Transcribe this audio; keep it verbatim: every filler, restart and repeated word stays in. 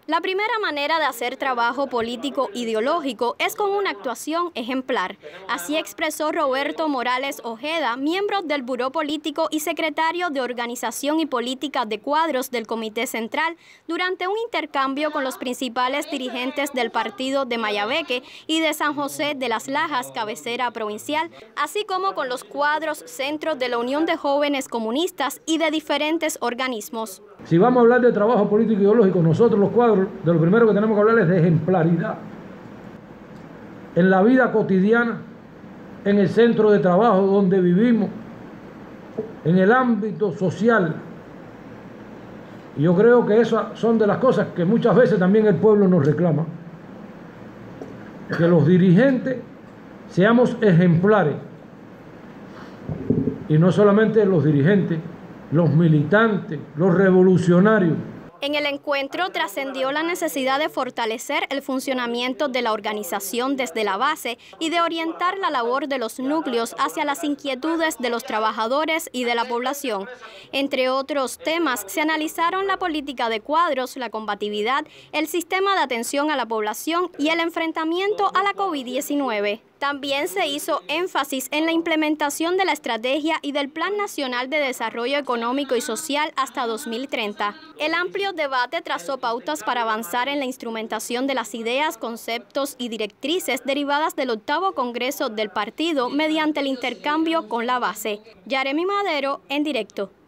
La primera manera de hacer trabajo político ideológico es con una actuación ejemplar. Así expresó Roberto Morales Ojeda, miembro del Buró Político y secretario de Organización y Política de Cuadros del Comité Central, durante un intercambio con los principales dirigentes del partido de Mayabeque y de San José de las Lajas, cabecera provincial, así como con los cuadros centros de la Unión de Jóvenes Comunistas y de diferentes organismos. Si vamos a hablar de trabajo político ideológico, nosotros los cuadros, de lo primero que tenemos que hablar es de ejemplaridad. En la vida cotidiana, en el centro de trabajo donde vivimos, en el ámbito social. Y yo creo que esas son de las cosas que muchas veces también el pueblo nos reclama. Que los dirigentes seamos ejemplares. Y no solamente los dirigentes, los militantes, los revolucionarios. En el encuentro trascendió la necesidad de fortalecer el funcionamiento de la organización desde la base y de orientar la labor de los núcleos hacia las inquietudes de los trabajadores y de la población. Entre otros temas, se analizaron la política de cuadros, la combatividad, el sistema de atención a la población y el enfrentamiento a la COVID diecinueve. También se hizo énfasis en la implementación de la estrategia y del Plan Nacional de Desarrollo Económico y Social hasta dos mil treinta. El amplio debate trazó pautas para avanzar en la instrumentación de las ideas, conceptos y directrices derivadas del octavo Congreso del partido mediante el intercambio con la base. Yaremi Madero, en directo.